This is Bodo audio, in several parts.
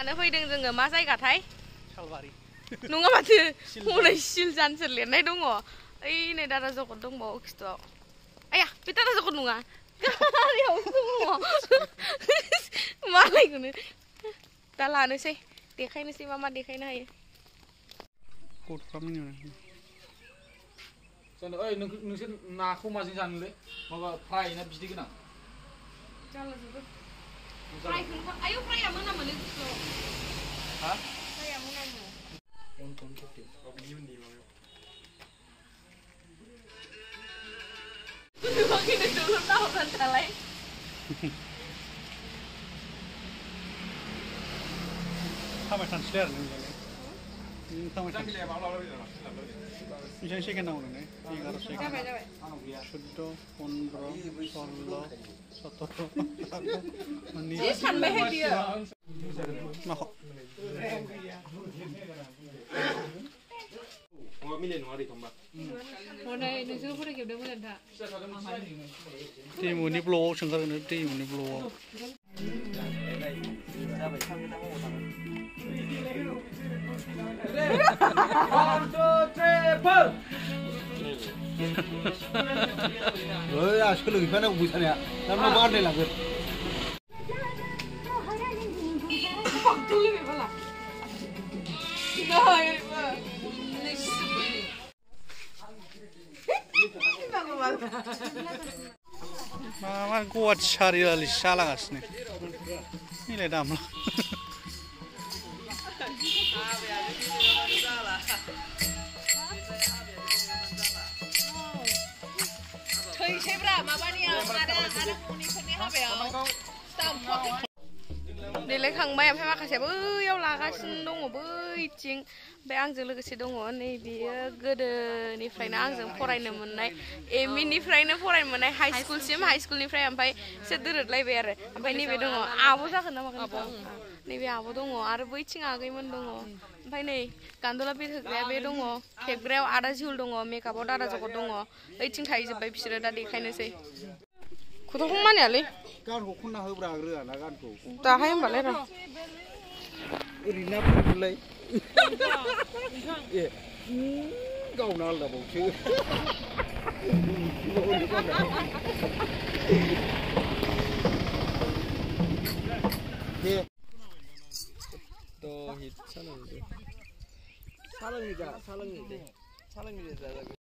Ano fैदों जोङो मा जायगाथाय नङा माथो हनै सिलजानसो लिरनाय दङ ओइ नै दादा जगत दंबावो खिथुआव आया बे दादा जगत नङा गारियावसो दङ मालायखौनो दा लानोसै देखायनोसै मा मा देखायनो हायो ओइ नोंसोर नाखौ माजों जानोलै माबा फ्राय ना बिदै गोनां जालाजोबो फ्रायखौ आयौ फ्राया मोनामोनो खिथुआव हा फ्राया मोनामो Bakit dulu tahu kan salai? Kamu transfer nih, kamu transfer. Bisa sih kan orang nih, 11 second. Sudah 15, 16, 17, menit. Ini sampai dia. Nah. 밀리는 와리 돈 봐. 오늘 누수 부르게 되면 된다. Timun ini blow, sengkar ini timun ini blow. Ya, sekarang gimana urusannya? Kamu mau deh lah, Mama kuat cari lali salah asni. Ini ledam lah. देलायखांबाय ओमफ्राय माखासेयाबो बैयाव लागासिनो दङ बैथिं ओमफ्राय आंजों लोगोसे दङ नै बियो गोदोनिफ्रायनो आंजों फरायनो मोननाय एमइनिफ्रायनो फरायनो मोननाय हाइ स्कुलनिफ्राय ओमफ्राय एसे दोरोदलायबाय आरो ओमफ्राय नैबे दङ आब' जागोन ना मागोन नैबे आब' दङ आरो बैथिं आगैमोन दङ ओमफ्राय नै गान्दुला बिर होग्राया बे दङ खेबग्रायाव आदा जिहुल दङ मेकआपआव दादा जगत दङ ओइथिं थाहैजोब्बाय बिसोरो दा देखायनोसै खुथाखौ मानियालै गानखौ खनना होब्रा रोङाना गानखौ दाहाय होमबालाय र' ओरैनो फैलाय ए गावना आलदाबावसो दे 또 히 사랑이자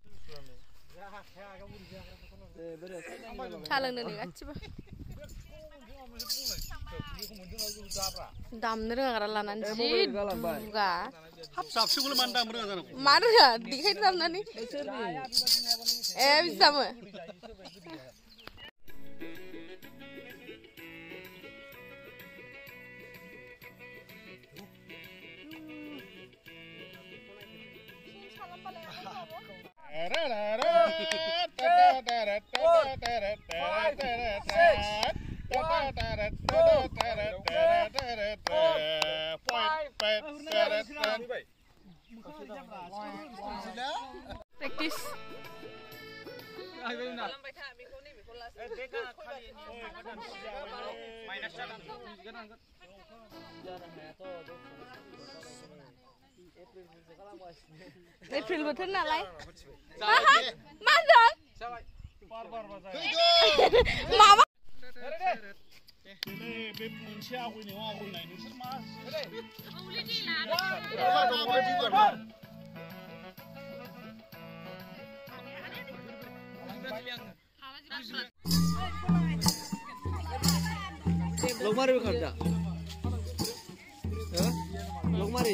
सा लोंनो नै गासिबो दामनो रोङाग्रा लानानै जि दुगा साबसिखौल' मानो दामनो रोङा जानांगौ मा रोङा देखायनो दामनानै ए बिदि दामो Practice. April bothor naलाय मा होनदों माबा बे मोनसे आवगायनायाव आवगायनाय नोंसोर मा Logmari bekerja. Logmari.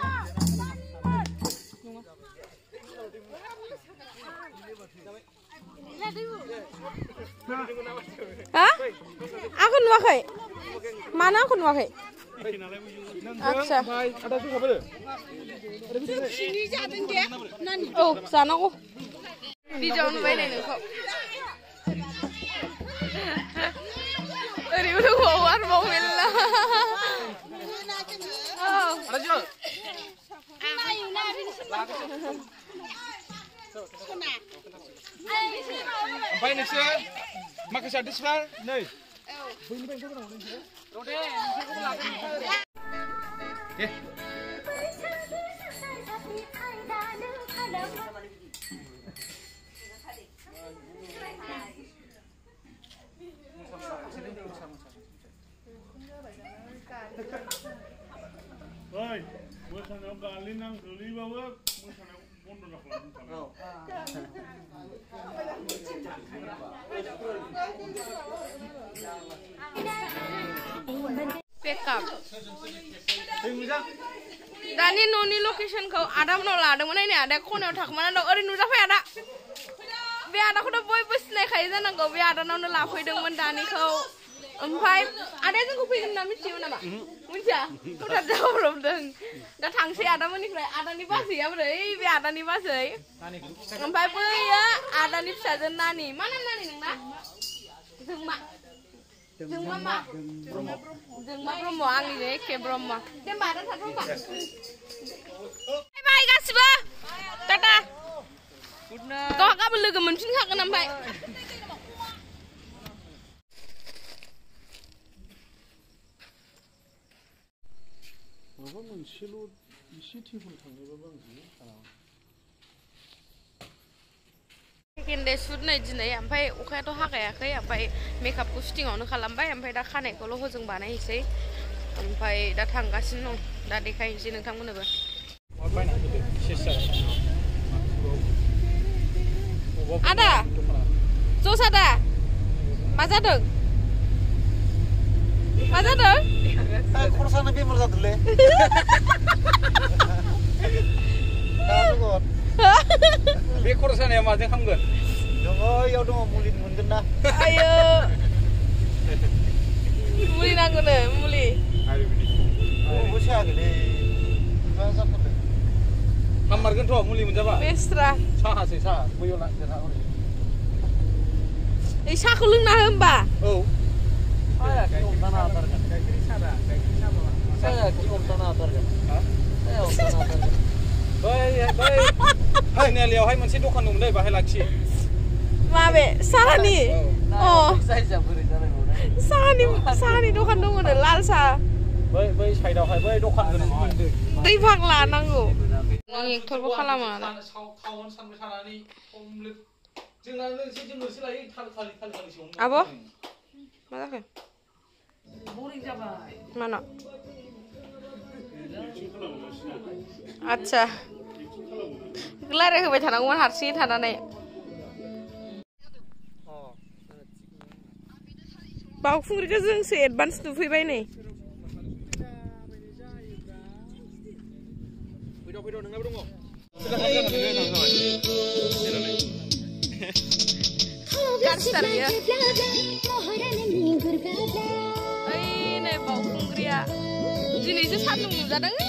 Hah? Aku nuwakai. Mana aku nuwakai? Acha. Oh, sana aku. Di jauh nubai nih kok. Dari udah bawaan mobil lah. Oh. Ompay nोंसोर माखासे आर्टिस्टफ्रा नै Oi, mosaनायाव गालिन नां गोलैबाबो मोसानायाव बन्द' खालामनो Pekap. Dani noni location kau ada menolak ada mana ini ada kono tak mana dong orang nusa apa ada? Biar ada kono boy bus naik kayak mana kau biar ada nona lapoi dong mendani kau. Empai ada yang kau pilih nama siapa nama? Muncah, udah jauh belum dong. Dah tangsi ada mana nih? Ada nih pasti ya berarti biar ada nih pasti. Empai boy ya ada nih saja nani. Mana nani nengna? Zengma. Zengma mak. Zengma Bromo angin deh ke Bromo. Dia mana satu mak? Bye bye guys semua. Tata. Kau agak belum kemuncin kak kenapa? माबा मोनसेल' एसे टेबोल थांनोबाबो आं जि Kende shoot nih jenai, sampai ukaya tuh hak ya, sampai makeupku shooting-nya kalambai, sampai dah kane kalau hojeng banai sih, sampai dah tanggasin nong, dah dekai sih nengkang mana ber. Ada, sos ada, masa dong, masa dong. Kursannya biar merasa dulu. Be kursannya macam hamgan. Dong, ya udah mulin mungkin dah. Ayo, muli nanggu nih, muli. Oh, bisa gini. Bahasa apa? Hamar kan tuh muli menjawab. Mesra. Sah sih sah, boyo nak cerita orang. Isha kulung nah mbak. Oh. Saya kium tanah atar kan. Saya kium tanah atar kan. Saya kium tanah atar kan. Baik. Hai ni liau hai masih dokan dong deh bahaya lagi. Mabe, salah nih. Oh, Saya siapa beri cara udah. salah nih dokan dong udah lalsa. Baik saya dah hai baik dokan kan. Dari bang lah nanggu. Nangik turbo kalam ada. Kawan sampai sana ni komplit. Jangan sih lagi kali sih. Apa? Mana kan? Mana? Acha. Gelar ya kebetulan aku harus sih tanah nih. Bau fungri kezeng si advance tu fui nih. Video nengah berungo. Karstar ya. Ini bau fungri ya. Jenisnya satu muda deng.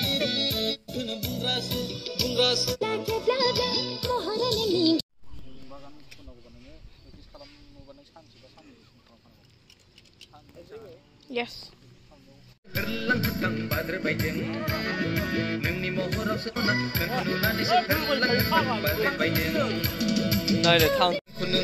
Yes. Này để thằng.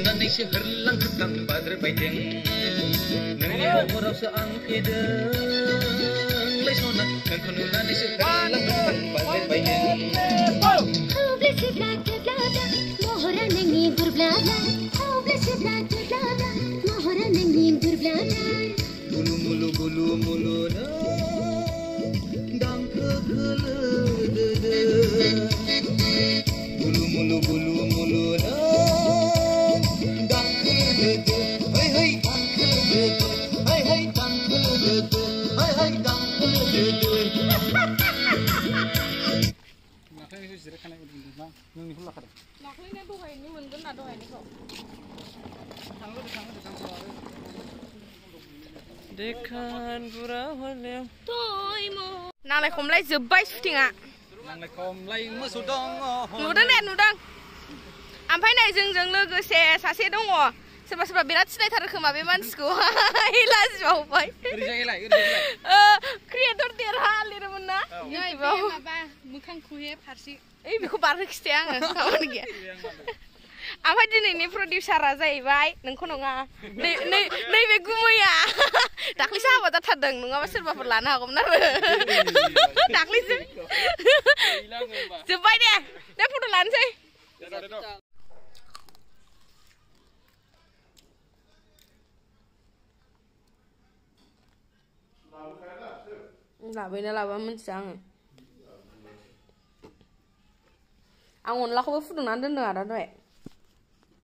Dekan pura holew. Nalai komlai jebai shooting-a. Nang komlai masuk dong. Nudang. Ampai nai jeng logoसे सासे दङ. सोरबा बिराद सिनायथारो खोमा बे मानसिखौ. लाजिबावबाय. क्रिएटर देरहा लिरोमोन ना? माबा मोखांखौहे फारसे. ओइ बेखौ बारहोखिथाय आङो खामानि गैया. ओमफ्राय दिनैनि प्रडिउसारा जाहैबाय नोंखौ नङा नैबे गुमैया दाख्लैसो हाबा जाथारदों नङाबा सोरबाफोर लानो हागौमोन आरो दाख्लैसो जोब्बाय दे फट' लानोसै लाबोना लाबा मिथिया आं अनलाखौबो फुदुंनानै दोनदों आदा दहाय